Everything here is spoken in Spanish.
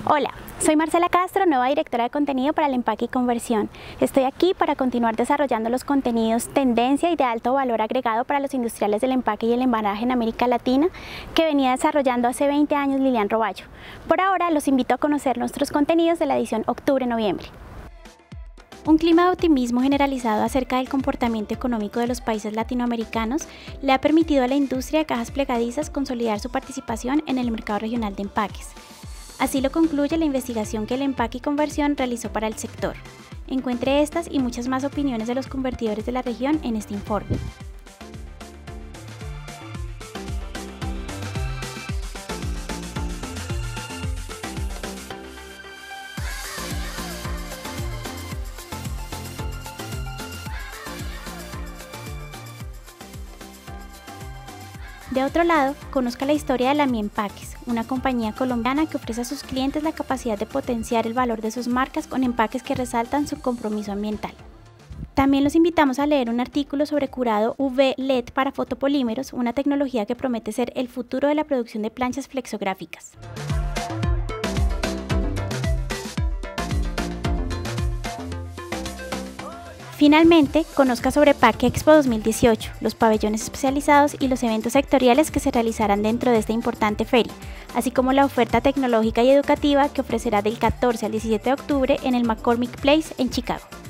Hola, soy Marcela Castro, nueva directora de contenido para el empaque y conversión. Estoy aquí para continuar desarrollando los contenidos tendencia y de alto valor agregado para los industriales del empaque y el embalaje en América Latina que venía desarrollando hace 20 años Lilian Roballo. Por ahora los invito a conocer nuestros contenidos de la edición octubre-noviembre. Un clima de optimismo generalizado acerca del comportamiento económico de los países latinoamericanos le ha permitido a la industria de cajas plegadizas consolidar su participación en el mercado regional de empaques. Así lo concluye la investigación que el empaque y conversión realizó para el sector. Encuentre estas y muchas más opiniones de los convertidores de la región en este informe. De otro lado, conozca la historia de la Mi Empaques, una compañía colombiana que ofrece a sus clientes la capacidad de potenciar el valor de sus marcas con empaques que resaltan su compromiso ambiental. También los invitamos a leer un artículo sobre curado UV LED para fotopolímeros, una tecnología que promete ser el futuro de la producción de planchas flexográficas. Finalmente, conozca sobre PAC Expo 2018, los pabellones especializados y los eventos sectoriales que se realizarán dentro de esta importante feria, así como la oferta tecnológica y educativa que ofrecerá del 14 al 17 de octubre en el McCormick Place en Chicago.